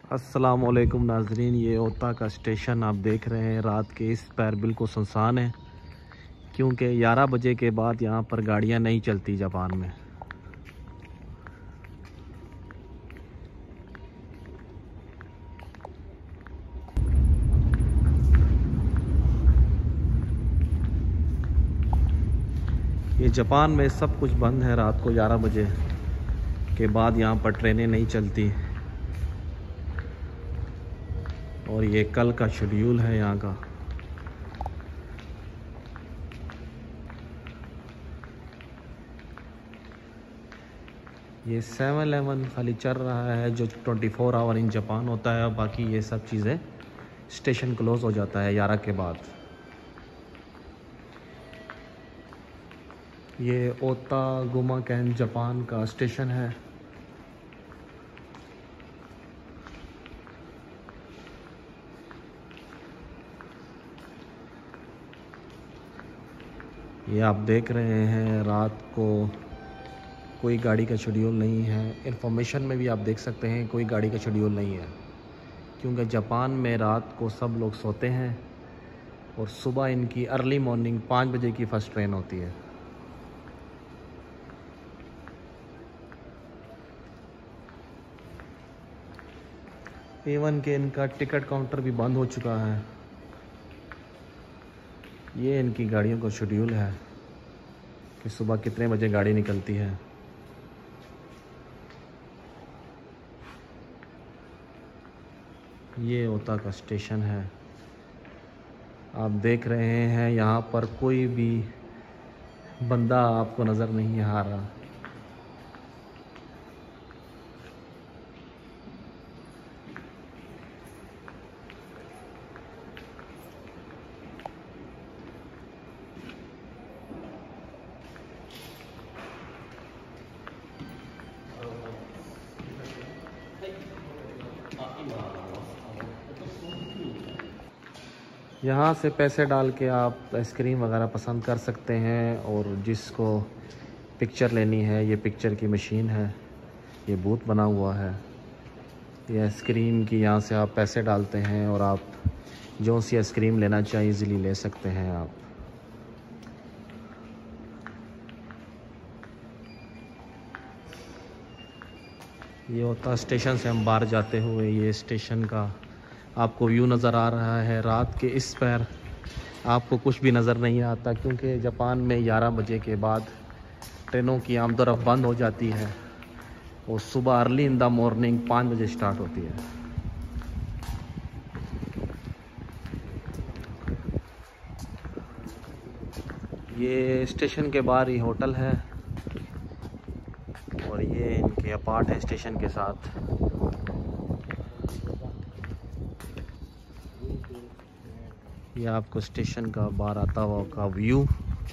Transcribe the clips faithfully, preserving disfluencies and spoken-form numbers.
अस्सलामुअलैकुम नाजरीन, ये ओता का स्टेशन आप देख रहे हैं। रात के इस पैर बिल्कुल सुनसान है क्योंकि ग्यारह बजे के बाद यहाँ पर गाड़ियाँ नहीं चलती जापान में। ये जापान में सब कुछ बंद है। रात को ग्यारह बजे के बाद यहाँ पर ट्रेनें नहीं चलती। और ये कल का शेड्यूल है यहाँ का। ये सेवन इलेवन खाली चल रहा है जो twenty four hour in Japan होता है, और बाकी ये सब चीज़ें स्टेशन क्लोज़ हो जाता है ग्यारह के बाद। ये ओता गुमाकेन जापान का स्टेशन है। ये आप देख रहे हैं, रात को कोई गाड़ी का शेड्यूल नहीं है। इन्फॉर्मेशन में भी आप देख सकते हैं कोई गाड़ी का शेड्यूल नहीं है क्योंकि जापान में रात को सब लोग सोते हैं और सुबह इनकी अर्ली मॉर्निंग पाँच बजे की फ़र्स्ट ट्रेन होती है। इवन के इनका टिकट काउंटर भी बंद हो चुका है। ये इनकी गाड़ियों का शेड्यूल है कि सुबह कितने बजे गाड़ी निकलती है। ये ओता का स्टेशन है, आप देख रहे हैं। यहाँ पर कोई भी बंदा आपको नज़र नहीं आ रहा। यहाँ से पैसे डाल के आप आइसक्रीम वगैरह पसंद कर सकते हैं, और जिसको पिक्चर लेनी है ये पिक्चर की मशीन है। ये बूथ बना हुआ है। ये आइसक्रीम की यहाँ से आप पैसे डालते हैं और आप जो सी आइसक्रीम लेना चाहिए इजीली ले सकते हैं आप। ये होता स्टेशन से हम बाहर जाते हुए ये स्टेशन का आपको व्यू नज़र आ रहा है। रात के इस पैर आपको कुछ भी नज़र नहीं आता क्योंकि जापान में ग्यारह बजे के बाद ट्रेनों की आमदोरफ्त बंद हो जाती है और सुबह अर्ली इन द मॉर्निंग पाँच बजे स्टार्ट होती है। ये स्टेशन के बाहर ही होटल है और ये इनके अपार्ट है स्टेशन के साथ। ये आपको स्टेशन का बाहर आता हुआ का व्यू।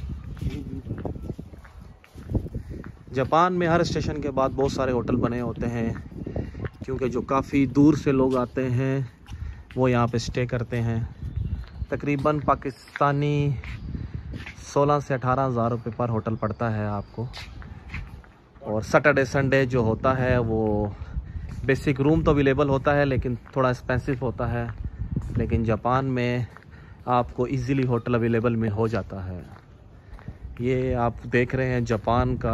जापान में हर स्टेशन के बाद बहुत सारे होटल बने होते हैं क्योंकि जो काफ़ी दूर से लोग आते हैं वो यहाँ पे स्टे करते हैं। तकरीबन पाकिस्तानी सोलह से अठारह हज़ार रुपये पर होटल पड़ता है आपको। और सैटरडे संडे जो होता है वो बेसिक रूम तो अवेलेबल होता है लेकिन थोड़ा एक्सपेंसिव होता है। लेकिन जापान में आपको इजीली होटल अवेलेबल में हो जाता है। ये आप देख रहे हैं जापान का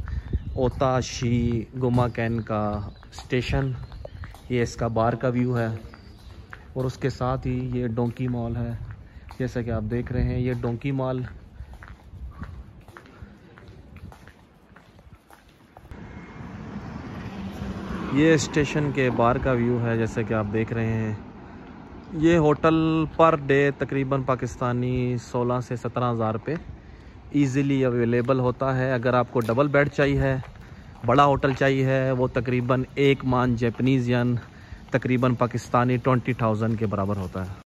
ओताशी गुमाकेन का स्टेशन। ये इसका बाहर का व्यू है और उसके साथ ही ये डोंकी मॉल है। जैसा कि आप देख रहे हैं ये डोंकी मॉल। ये स्टेशन के बाहर का व्यू है जैसे कि आप देख रहे हैं। ये होटल पर डे तकरीबन पाकिस्तानी सोलह से सत्रह हज़ार रुपये ईज़िली अवेलेबल होता है। अगर आपको डबल बेड चाहिए है, बड़ा होटल चाहिए है, वो तकरीबन एक मान जापानीज़ यन तकरीबन पाकिस्तानी ट्वेंटी थाउजेंड के बराबर होता है।